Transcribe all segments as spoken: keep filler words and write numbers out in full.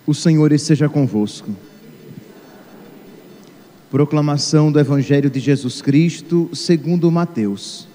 O Senhor esteja convosco. Proclamação do Evangelho de Jesus Cristo segundo Mateus.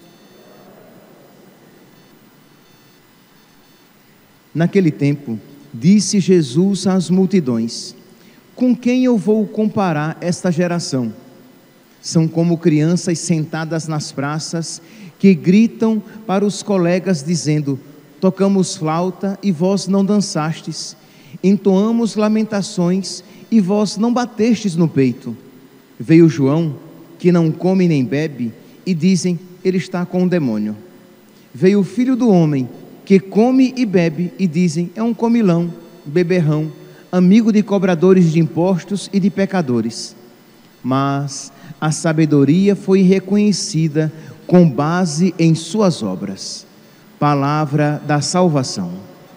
Naquele tempo, disse Jesus às multidões: com quem eu vou comparar esta geração? São como crianças sentadas nas praças, que gritam para os colegas dizendo: tocamos flauta e vós não dançastes, entoamos lamentações e vós não batestes no peito. Veio João, que não come nem bebe, e dizem: ele está com um demônio. Veio o Filho do Homem, que come e bebe, e dizem: é um comilão, beberrão, amigo de cobradores de impostos e de pecadores. Mas a sabedoria foi reconhecida com base em suas obras. Palavra da salvação.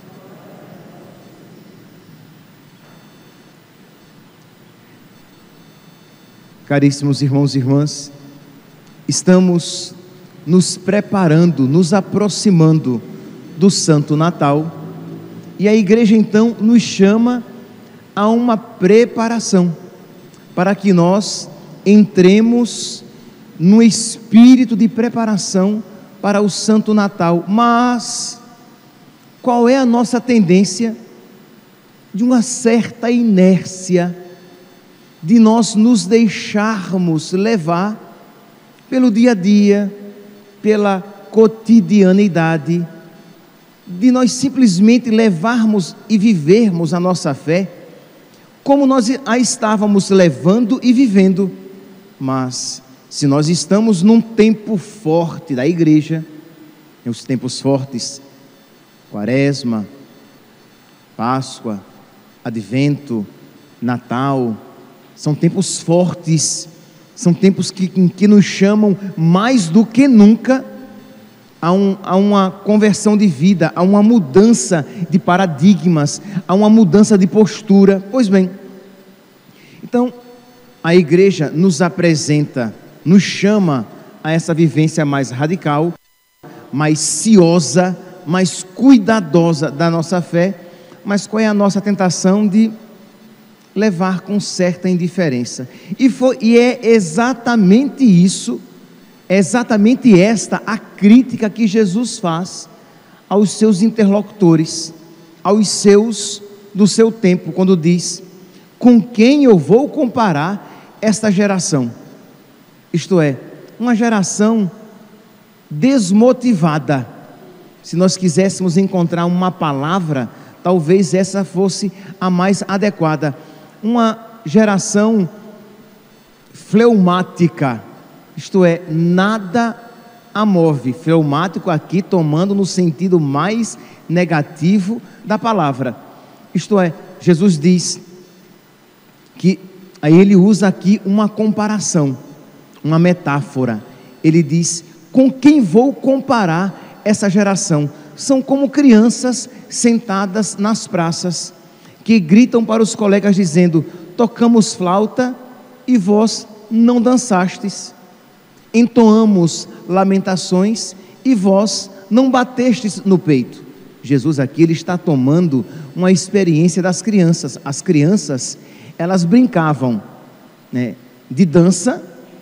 Caríssimos irmãos e irmãs, estamos nos preparando, nos aproximando do Santo Natal, e a igreja então nos chama a uma preparação, para que nós entremos no espírito de preparação para o Santo Natal. Mas qual é a nossa tendência? De uma certa inércia, de nós nos deixarmos levar pelo dia a dia, pela cotidianidade, de nós simplesmente levarmos e vivermos a nossa fé como nós a estávamos levando e vivendo. Mas se nós estamos num tempo forte da igreja, os tempos fortes, Quaresma, Páscoa, Advento, Natal, são tempos fortes, são tempos que, que nos chamam mais do que nunca a, um, a uma conversão de vida, a uma mudança de paradigmas, a uma mudança de postura. Pois bem, então a igreja nos apresenta, nos chama a essa vivência mais radical, mais ciosa, mais cuidadosa da nossa fé. Mas qual é a nossa tentação? De levar com certa indiferença. E, foi, e é exatamente isso, é exatamente esta a crítica que Jesus faz aos seus interlocutores, aos seus do seu tempo, quando diz: com quem eu vou comparar esta geração? Isto é, uma geração desmotivada. Se nós quiséssemos encontrar uma palavra, talvez essa fosse a mais adequada. Uma geração fleumática, isto é, nada a move. Fleumático aqui tomando no sentido mais negativo da palavra. Isto é, Jesus diz que, aí ele usa aqui uma comparação, uma metáfora. Ele diz: com quem vou comparar essa geração? São como crianças sentadas nas praças, que gritam para os colegas dizendo: tocamos flauta e vós não dançastes, entoamos lamentações e vós não batestes no peito. Jesus aqui ele está tomando uma experiência das crianças. As crianças, elas brincavam, né, de dança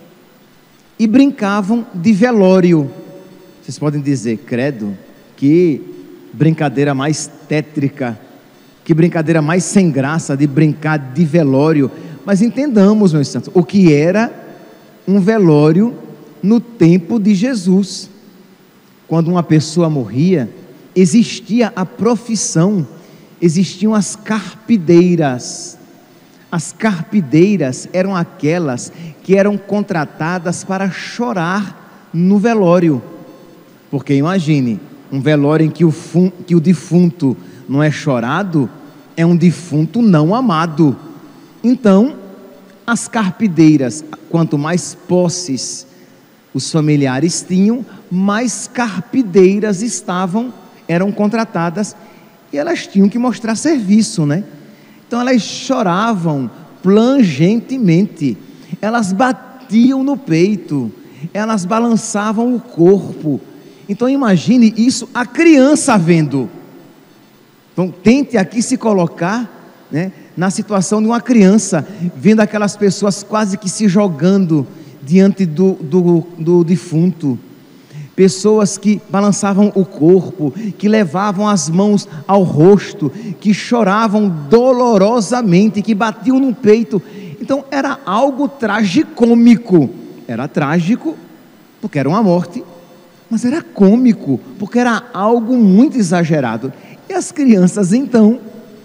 e brincavam de velório. Vocês podem dizer: credo, que brincadeira mais tétrica, que brincadeira mais sem graça de brincar de velório. Mas entendamos, meus santos, o que era um velório no tempo de Jesus. Quando uma pessoa morria, existia a profissão, existiam as carpideiras. As carpideiras eram aquelas que eram contratadas para chorar no velório. Porque imagine, um velório em que o, fun, que o defunto não é chorado, é um defunto não amado. Então, as carpideiras, quanto mais posses os familiares tinham, mais carpideiras estavam, eram contratadas, e elas tinham que mostrar serviço, né? Então elas choravam plangentemente, elas batiam no peito, elas balançavam o corpo. Então imagine isso, a criança vendo. Então tente aqui se colocar, né, na situação de uma criança, vendo aquelas pessoas quase que se jogando diante do, do, do defunto, pessoas que balançavam o corpo, que levavam as mãos ao rosto, que choravam dolorosamente, que batiam no peito. Então era algo tragicômico. Era trágico porque era uma morte, mas era cômico porque era algo muito exagerado. E as crianças então,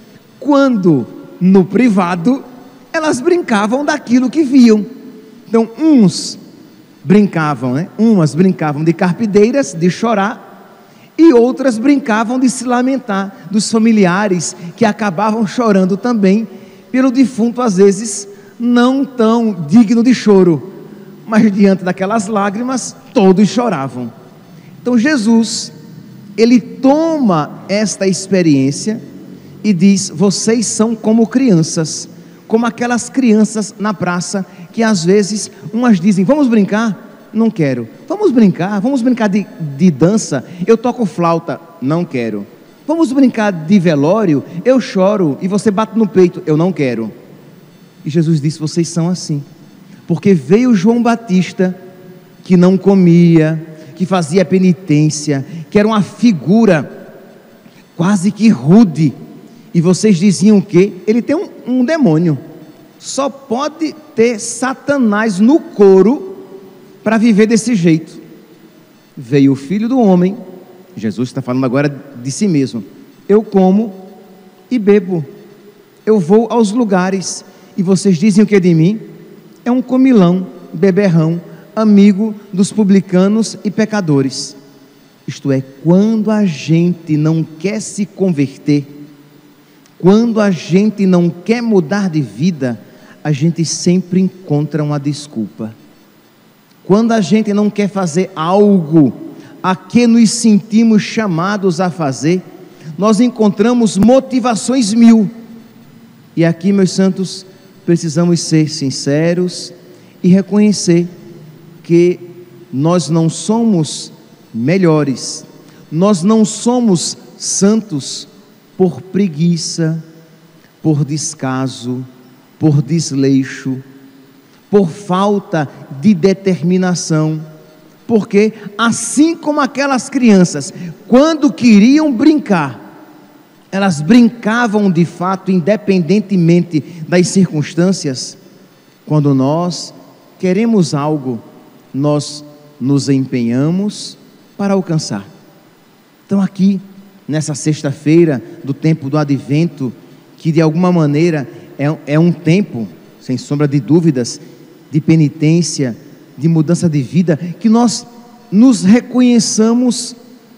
quando no privado, elas brincavam daquilo que viam. Então uns brincavam, né? Umas brincavam de carpideiras, de chorar, e outras brincavam de se lamentar dos familiares que acabavam chorando também pelo defunto, às vezes não tão digno de choro, mas diante daquelas lágrimas todos choravam. Então Jesus, ele toma esta experiência e diz: vocês são como crianças, como aquelas crianças na praça, que às vezes umas dizem: vamos brincar? Não quero. Vamos brincar, vamos brincar de, de dança? Eu toco flauta? Não quero. Vamos brincar de velório? Eu choro e você bate no peito? Eu não quero. E Jesus disse: vocês são assim, porque veio João Batista, que não comia, que fazia penitência, que era uma figura quase que rude, e vocês diziam que ele tem um, um demônio, só pode ter Satanás no couro para viver desse jeito. Veio o Filho do Homem, Jesus está falando agora de si mesmo: eu como e bebo, eu vou aos lugares, e vocês dizem o que de mim? É um comilão, beberrão, amigo dos publicanos e pecadores. Isto é, quando a gente não quer se converter, quando a gente não quer mudar de vida, a gente sempre encontra uma desculpa. Quando a gente não quer fazer algo a que nos sentimos chamados a fazer, nós encontramos motivações mil. E aqui, meus santos, precisamos ser sinceros e reconhecer que nós não somos melhores, nós não somos santos por preguiça, por descaso, por desleixo, por falta de determinação, porque assim como aquelas crianças, quando queriam brincar, elas brincavam de fato, independentemente das circunstâncias. Quando nós queremos algo, nós nos empenhamos para alcançar. Então aqui, nessa sexta-feira do tempo do Advento, que de alguma maneira é, é um tempo, sem sombra de dúvidas, de penitência, de mudança de vida, que nós nos reconheçamos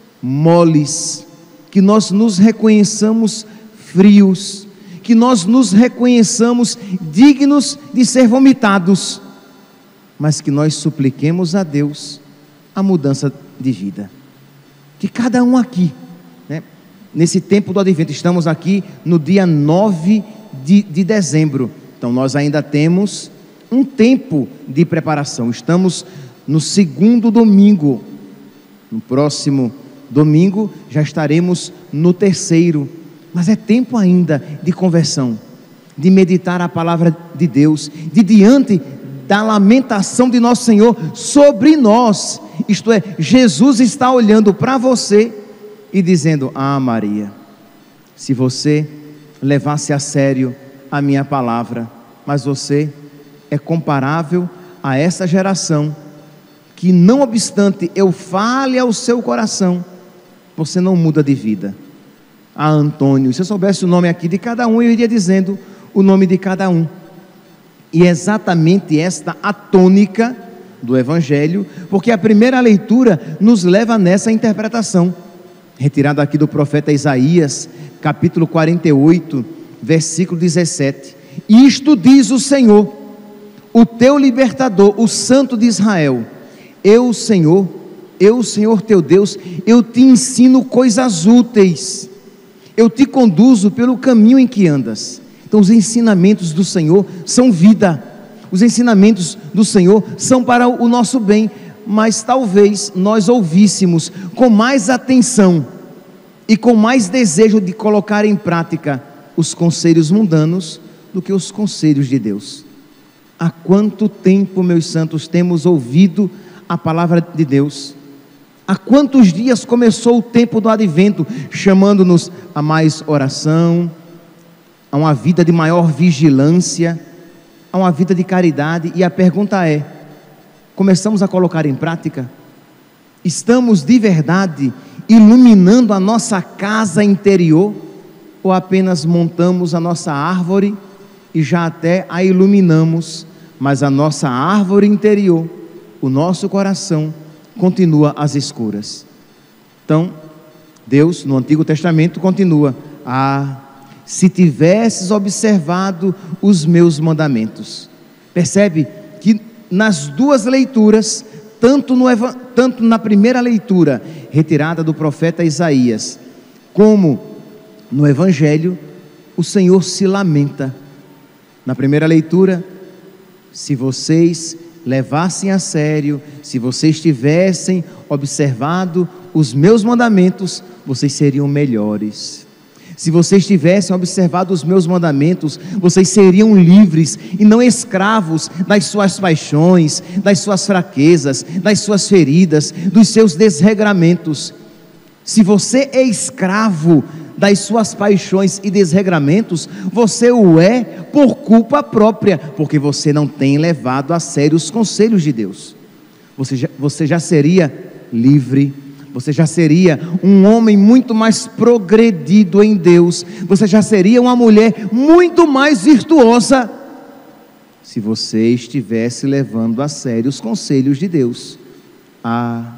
moles, que nós nos reconheçamos frios, que nós nos reconheçamos dignos de ser vomitados, mas que nós supliquemos a Deus a mudança de vida. Que cada um aqui, né, nesse tempo do Advento, estamos aqui no dia nove de, de dezembro, então nós ainda temos um tempo de preparação. Estamos no segundo domingo, no próximo domingo já estaremos no terceiro, mas é tempo ainda de conversão, de meditar a palavra de Deus, de diante da lamentação de nosso Senhor sobre nós, isto é, Jesus está olhando para você e dizendo: ah, Maria, se você levasse a sério a minha palavra, mas você é comparável a essa geração, que não obstante eu fale ao seu coração, você não muda de vida. Ah, Antônio, se eu soubesse o nome aqui de cada um, eu iria dizendo o nome de cada um. E é exatamente esta a tônica do Evangelho, porque a primeira leitura nos leva nessa interpretação, retirada aqui do profeta Isaías, capítulo quarenta e oito, versículo dezessete. Isto diz o Senhor, o teu libertador, o Santo de Israel: eu, Senhor, eu, Senhor teu Deus, eu te ensino coisas úteis, eu te conduzo pelo caminho em que andas. Então os ensinamentos do Senhor são vida, os ensinamentos do Senhor são para o nosso bem, mas talvez nós ouvíssemos com mais atenção e com mais desejo de colocar em prática os conselhos mundanos do que os conselhos de Deus. Há quanto tempo, meus santos, temos ouvido a palavra de Deus? Há quantos dias começou o tempo do advento, chamando-nos a mais oração, a uma vida de maior vigilância, a uma vida de caridade? E a pergunta é: começamos a colocar em prática? Estamos de verdade iluminando a nossa casa interior? Ou apenas montamos a nossa árvore e já até a iluminamos, mas a nossa árvore interior, o nosso coração, continua às escuras? Então, Deus no Antigo Testamento continua: ah, se tivesses observado os meus mandamentos. Percebe que nas duas leituras, tanto, no, tanto na primeira leitura, retirada do profeta Isaías, como no Evangelho, o Senhor se lamenta. Na primeira leitura: se vocês levassem a sério, se vocês tivessem observado os meus mandamentos, vocês seriam melhores. Se vocês tivessem observado os meus mandamentos, vocês seriam livres e não escravos das suas paixões, das suas fraquezas, das suas feridas, dos seus desregramentos. Se você é escravo das suas paixões e desregramentos, você o é por culpa própria, porque você não tem levado a sério os conselhos de Deus. Você já, você já seria livre, você já seria um homem muito mais progredido em Deus, você já seria uma mulher muito mais virtuosa, se você estivesse levando a sério os conselhos de Deus. Ah,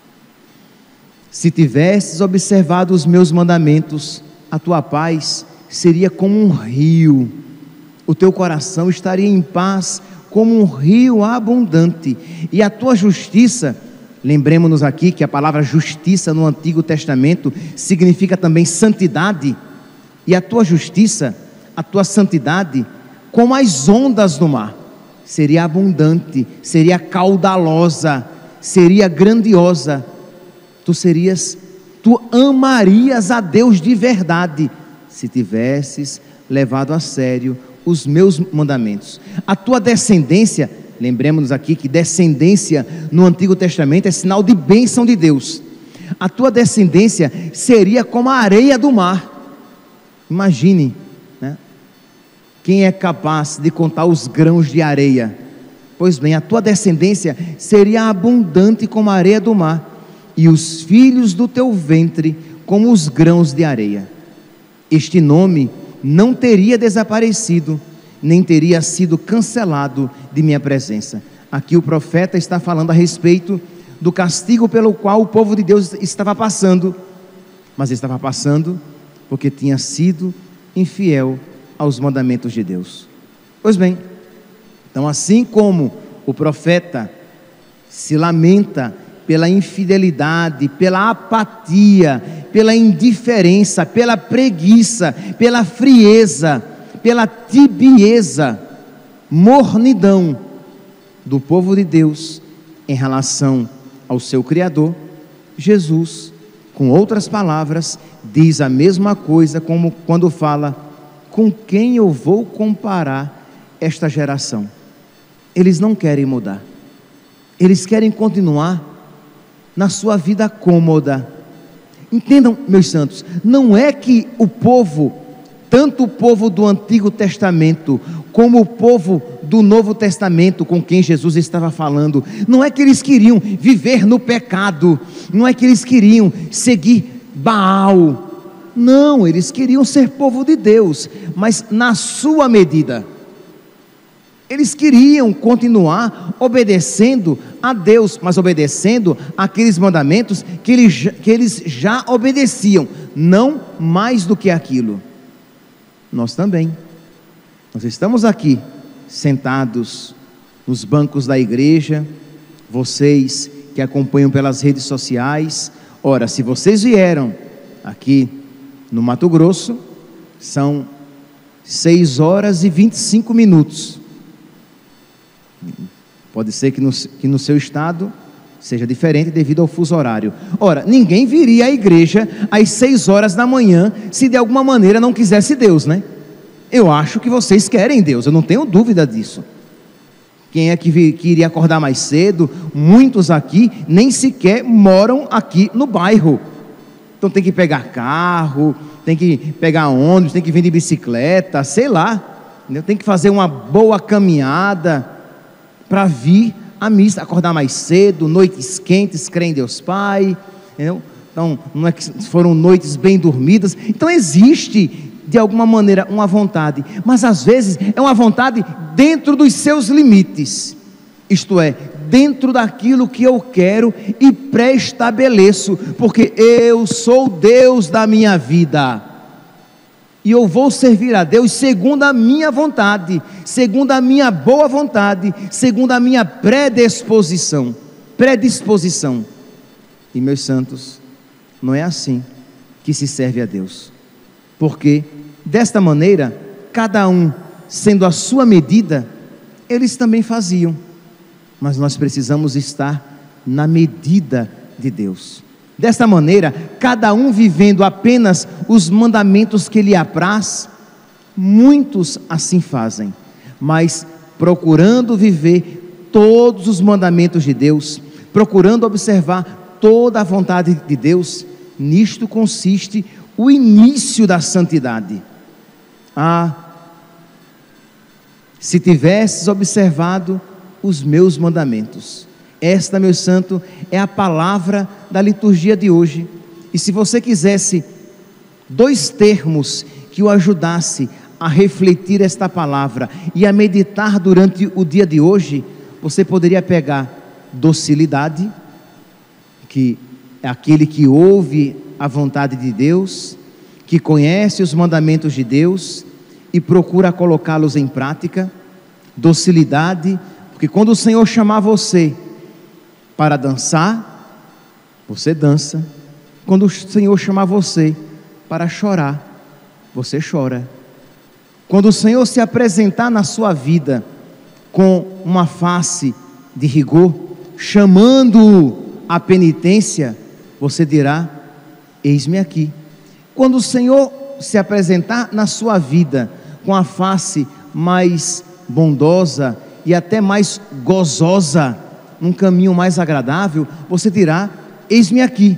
se tivesses observado os meus mandamentos, a tua paz seria como um rio, o teu coração estaria em paz como um rio abundante, e a tua justiça, lembremos-nos aqui que a palavra justiça no Antigo Testamento significa também santidade, e a tua justiça, a tua santidade, como as ondas do mar, seria abundante, seria caudalosa, seria grandiosa. Tu serias, tu amarias a Deus de verdade, se tivesses levado a sério os meus mandamentos. A tua descendência, lembremos-nos aqui que descendência no Antigo Testamento é sinal de bênção de Deus. A tua descendência seria como a areia do mar. Imagine, né? Quem é capaz de contar os grãos de areia? Pois bem, a tua descendência seria abundante como a areia do mar, e os filhos do teu ventre como os grãos de areia. Este nome não teria desaparecido, nem teria sido cancelado de minha presença. Aqui o profeta está falando a respeito do castigo pelo qual o povo de Deus estava passando, mas estava passando porque tinha sido infiel aos mandamentos de Deus. Pois bem, então assim como o profeta se lamenta pela infidelidade, pela apatia, pela indiferença, pela preguiça, pela frieza, pela tibieza, mornidão do povo de Deus em relação ao seu Criador, Jesus, com outras palavras, diz a mesma coisa, como quando fala: com quem eu vou comparar esta geração? Eles não querem mudar, eles querem continuar na sua vida cômoda. Entendam, meus santos, não é que o povo, tanto o povo do Antigo Testamento, como o povo do Novo Testamento, com quem Jesus estava falando, não é que eles queriam viver no pecado, não é que eles queriam seguir Baal, não, eles queriam ser povo de Deus, mas na sua medida. Eles queriam continuar obedecendo a Deus, mas obedecendo aqueles mandamentos que eles, que eles já obedeciam, não mais do que aquilo. Nós também, nós estamos aqui, sentados nos bancos da igreja, vocês que acompanham pelas redes sociais. Ora, se vocês vieram aqui no Mato Grosso, são seis horas e vinte e cinco minutos. Pode ser que no, que no seu estado seja diferente devido ao fuso horário. Ora, ninguém viria à igreja às seis horas da manhã se de alguma maneira não quisesse Deus, né? Eu acho que vocês querem Deus, eu não tenho dúvida disso. Quem é que, vi, que iria acordar mais cedo? Muitos aqui nem sequer moram aqui no bairro. Então tem que pegar carro, tem que pegar ônibus, tem que vir de bicicleta, sei lá. Entendeu? Tem que fazer uma boa caminhada para vir à missa, acordar mais cedo, noites quentes, crer em Deus Pai. Entendeu? Então não é que foram noites bem dormidas. Então existe de alguma maneira uma vontade, mas às vezes é uma vontade dentro dos seus limites, isto é, dentro daquilo que eu quero e pré-estabeleço, porque eu sou Deus da minha vida, e eu vou servir a Deus segundo a minha vontade, segundo a minha boa vontade, segundo a minha predisposição, predisposição, e meus santos, não é assim que se serve a Deus, porque desta maneira, cada um sendo a sua medida, eles também faziam, mas nós precisamos estar na medida de Deus. Desta maneira, cada um vivendo apenas os mandamentos que lhe apraz, muitos assim fazem, mas procurando viver todos os mandamentos de Deus, procurando observar toda a vontade de Deus, nisto consiste o início da santidade. Ah, se tivesses observado os meus mandamentos. Esta, meu santo, é a palavra da liturgia de hoje. E se você quisesse dois termos que o ajudasse a refletir esta palavra e a meditar durante o dia de hoje, você poderia pegar docilidade, que é aquele que ouve a vontade de Deus, que conhece os mandamentos de Deus e procura colocá-los em prática. Docilidade, porque quando o Senhor chamar você para dançar, você dança. Quando o Senhor chamar você para chorar, você chora. Quando o Senhor se apresentar na sua vida com uma face de rigor, chamando a penitência, você dirá: eis-me aqui. Quando o Senhor se apresentar na sua vida com a face mais bondosa e até mais gozosa, num caminho mais agradável, você dirá: eis-me aqui.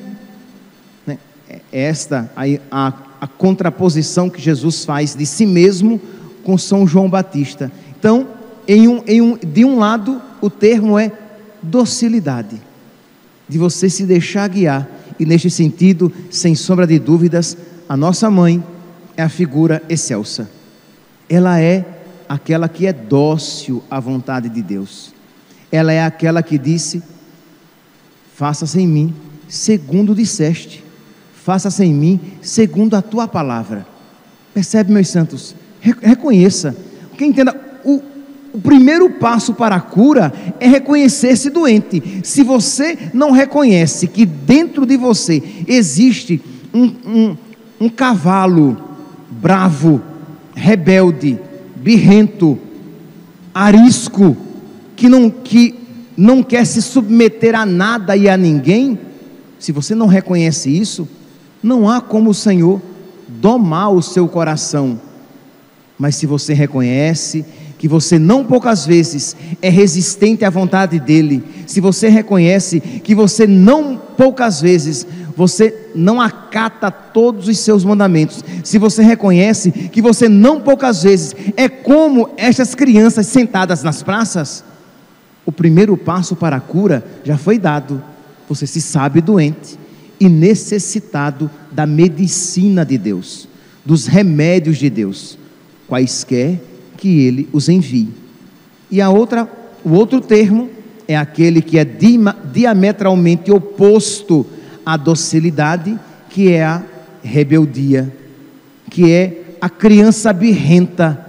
Esta a, a, a contraposição que Jesus faz de si mesmo com São João Batista. Então, em um, em um, de um lado, o termo é docilidade, de você se deixar guiar, e neste sentido, sem sombra de dúvidas, a nossa mãe é a figura excelsa. Ela é aquela que é dócil à vontade de Deus. Ela é aquela que disse: faça-se em mim segundo disseste, faça-se em mim segundo a tua palavra. Percebe, meus santos? Reconheça, porque entenda, o, o primeiro passo para a cura é reconhecer-se doente. Se você não reconhece que dentro de você existe um, um, um cavalo bravo, rebelde, birrento, arisco, que não, que não quer se submeter a nada e a ninguém, se você não reconhece isso, não há como o Senhor domar o seu coração. Mas se você reconhece que você não poucas vezes é resistente à vontade dEle, se você reconhece que você não poucas vezes você não acata todos os seus mandamentos, se você reconhece que você não poucas vezes é como estas crianças sentadas nas praças, o primeiro passo para a cura já foi dado. Você se sabe doente e necessitado da medicina de Deus, dos remédios de Deus, quaisquer que Ele os envie. E a outra, o outro termo é aquele que é diametralmente oposto à docilidade, que é a rebeldia, que é a criança birrenta.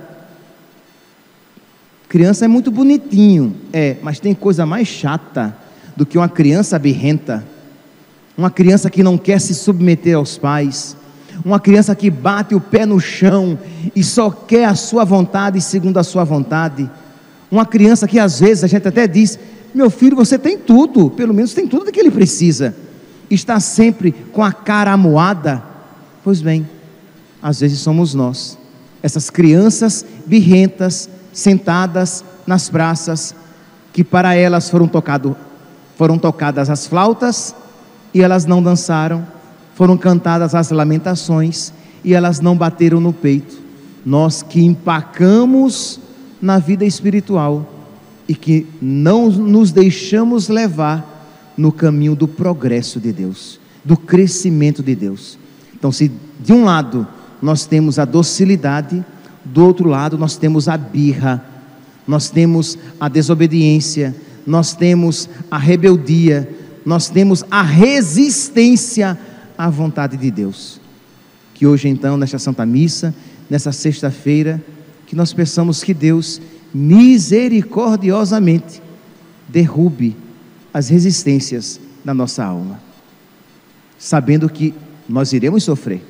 Criança é muito bonitinho, é, mas tem coisa mais chata do que uma criança birrenta. Uma criança que não quer se submeter aos pais, uma criança que bate o pé no chão e só quer a sua vontade segundo a sua vontade. Uma criança que às vezes a gente até diz: meu filho, você tem tudo, pelo menos tem tudo que ele precisa. Está sempre com a cara amuada. Pois bem, às vezes somos nós, essas crianças birrentas, sentadas nas praças, que para elas foram, tocado, foram tocadas as flautas e elas não dançaram, foram cantadas as lamentações e elas não bateram no peito. Nós que empacamos na vida espiritual e que não nos deixamos levar no caminho do progresso de Deus, do crescimento de Deus. Então, se de um lado nós temos a docilidade, do outro lado nós temos a birra, nós temos a desobediência, nós temos a rebeldia, nós temos a resistência à vontade de Deus. Que hoje então, nesta Santa Missa, nessa sexta-feira, que nós peçamos que Deus misericordiosamente derrube as resistências da nossa alma, sabendo que nós iremos sofrer.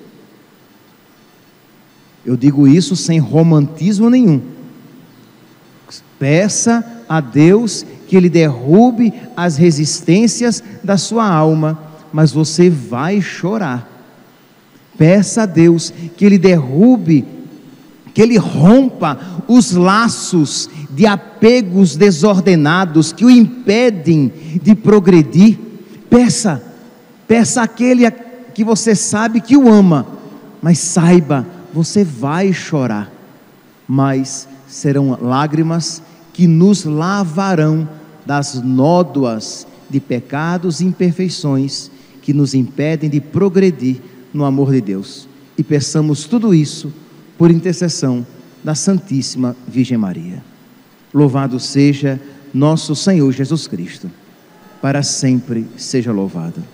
Eu digo isso sem romantismo nenhum. Peça a Deus que Ele derrube as resistências da sua alma, mas você vai chorar. Peça a Deus que Ele derrube, que Ele rompa os laços de apegos desordenados que o impedem de progredir. Peça, peça àquele que você sabe que o ama, mas saiba, você vai chorar, mas serão lágrimas que nos lavarão das nódoas de pecados e imperfeições que nos impedem de progredir no amor de Deus. E peçamos tudo isso por intercessão da Santíssima Virgem Maria. Louvado seja nosso Senhor Jesus Cristo, para sempre seja louvado.